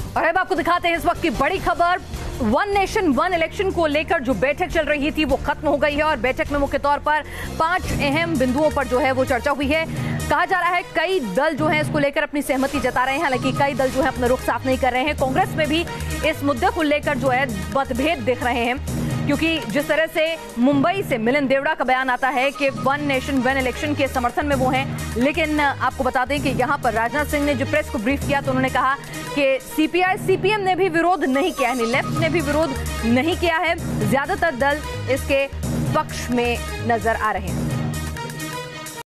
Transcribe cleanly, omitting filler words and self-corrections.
और अब आपको दिखाते हैं इस वक्त की बड़ी खबर। वन नेशन वन इलेक्शन को लेकर जो बैठक चल रही थी वो खत्म हो गई है और बैठक में मुख्य तौर पर 5 अहम बिंदुओं पर जो है वो चर्चा हुई है। कहा जा रहा है कई दल जो है इसको लेकर अपनी सहमति जता रहे हैं, हालांकि कई दल जो है अपना रुख साफ नहीं कर रहे हैं। कांग्रेस में भी इस मुद्दे को लेकर जो है मतभेद दिख रहे हैं, क्योंकि जिस तरह से मुंबई से मिलिंद देवड़ा का बयान आता है कि वन नेशन वन इलेक्शन के समर्थन में वो हैं, लेकिन आपको बता दें कि यहाँ पर राजनाथ सिंह ने जो प्रेस को ब्रीफ किया तो उन्होंने कहा कि सीपीआई सीपीएम ने भी विरोध नहीं किया है, लेफ्ट ने भी विरोध नहीं किया है, ज्यादातर दल इसके पक्ष में नजर आ रहे हैं।